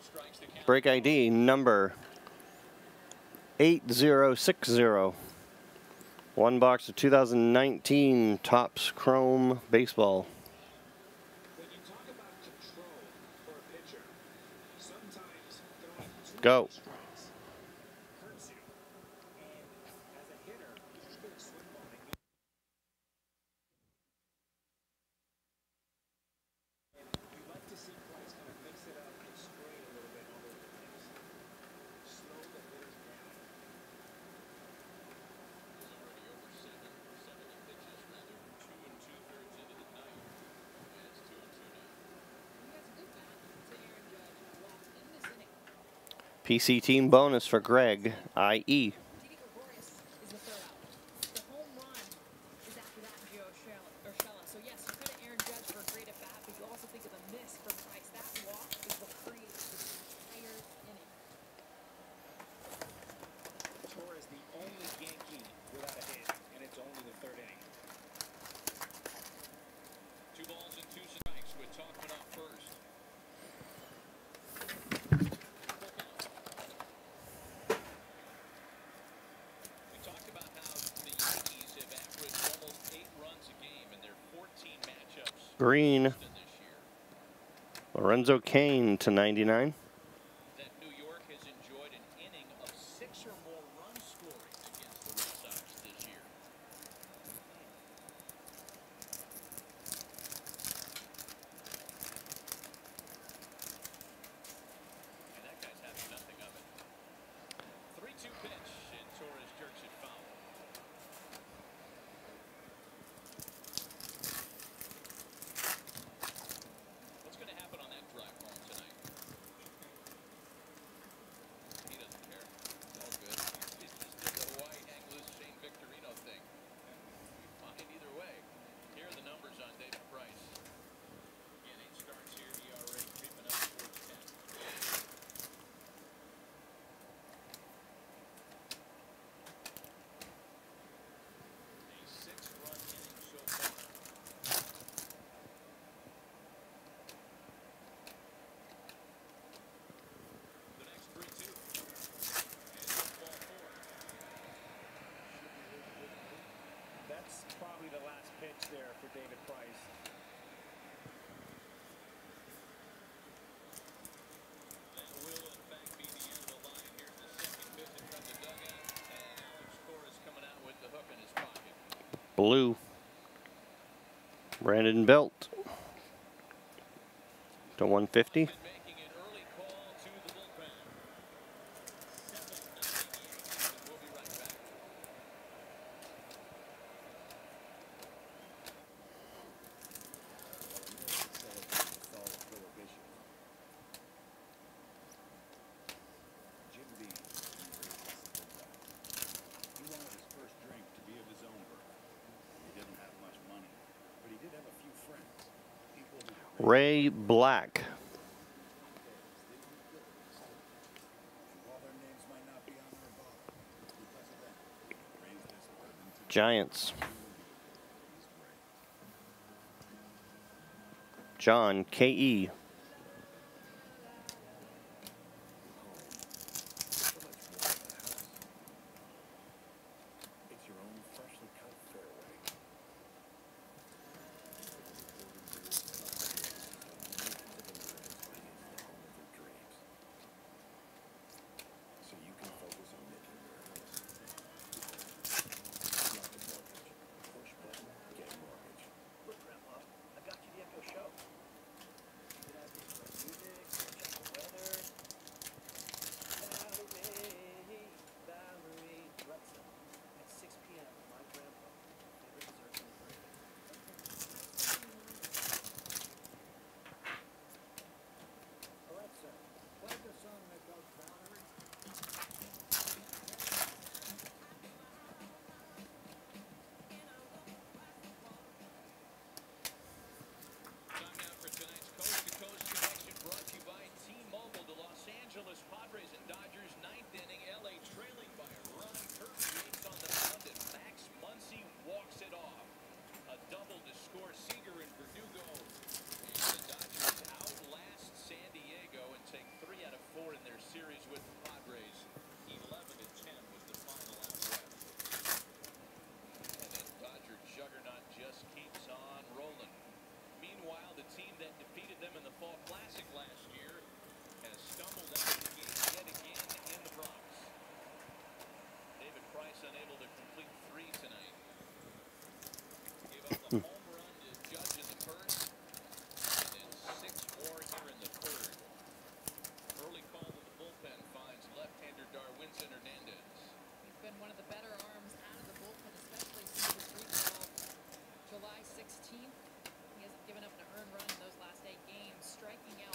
Break ID number 8060. One box of 2019 Topps Chrome Baseball. Go. PC team bonus for Greg, IE. Green, Lorenzo Cain to 99. That New York has enjoyed an inning of 6 or more run scoring against the Red Sox this year. And that guy's having nothing of it. 3-2 pitch, and Torres jerks it foul. What's going to happen on that drive home tonight? He doesn't care. It's all good. He's just did the Hawaii Anglers Shane Victorino thing. Fine either way. Here are the numbers on David Price. Again, 8 starts here. ERA creeping up towards 10. A 6-run inning so far. The next 3-2. And ball 4. That's probably the last pitch there for David Price. That will, in fact, be the end of the line. Here's the second visit from the dugout. And Alex Torres coming out with the hook in his pocket. Blue, Brandon Belt to 150. And making an early call to the bullpen. 7-98. We'll be right back. Jim Beam, he wanted his first drink to be of his own birth. He didn't have much money, but he did have a few friends. People who Ray Black, and while their names might not be on their bottle, because of that, raised this bourbon to Giants, he's great. John K.E. It's your own freshly cut fairway. So you can focus on making your house. Not the mortgage. Push button, get mortgage. Look, Grandpa, I got you the Echo Show.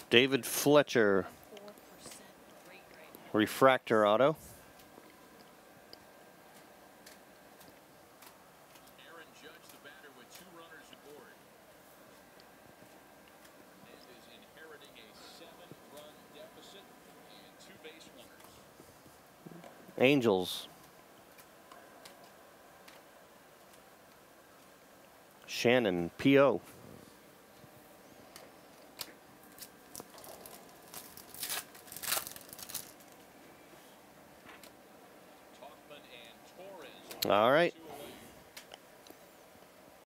David Fletcher. Refractor auto. Aaron Judge, the batter, with 2 runners aboard. Hernandez inheriting a 7-run deficit and 2 base runners. Angels. Shannon, P.O. Tauchman and Torres. All right.